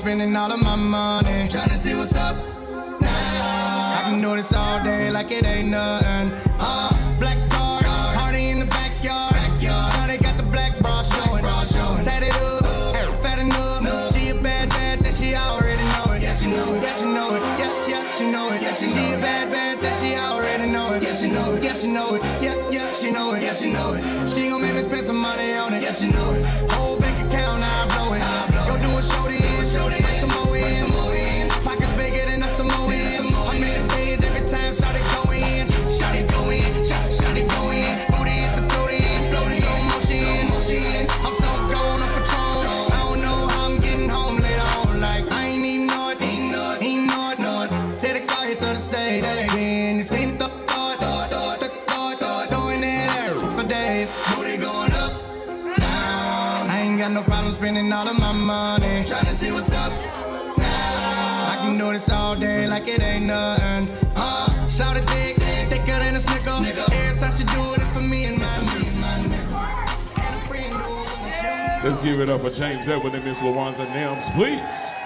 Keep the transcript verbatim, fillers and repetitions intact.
spending all of my money. Tryna see what's up now. I can do this all day like it ain't nothing. Uh, black car, party in the backyard. Shawty got the black bra showing. Tatted up, fat enough. She a bad, bad, that she already know it. Yeah, she know it. Yeah, she know it. Yeah, yeah, she know it. Yeah, she know it. She a bad, bad, that she already know it. Yeah, she know it. Yeah, she know it. Yeah, yeah, she know it. Yeah, she know it. She gon' make me spend some money on it. Yeah, she know it. Whole bank account, I blow it. Go do a show then, show then. Bring some more in. Pockets bigger than a Samoan. I'm in the stage every time, shout it go in. Shout it go in. Shout, shout it go in. Booty hit the floating. Floating. Slow motion. I'm so gone on Patron. I don't know how I'm getting home later on. Like, I ain't even know it. Ain't know it. Ain't know it. Know it. Take the car here to the stage. Then you seen the thought. Thought. Thought. Thought. Thought. Throwing that air for days. Booty going up. Down. I ain't got no problem spending all of my money. Tryna see what's up now. I can do this all day like it ain't nothing. Uh, shout it dick. Thicker than a snicker. Every time she do it, it's for me and my nigga. Let's give it up for James Edward and Miss LaWanza Nims, please.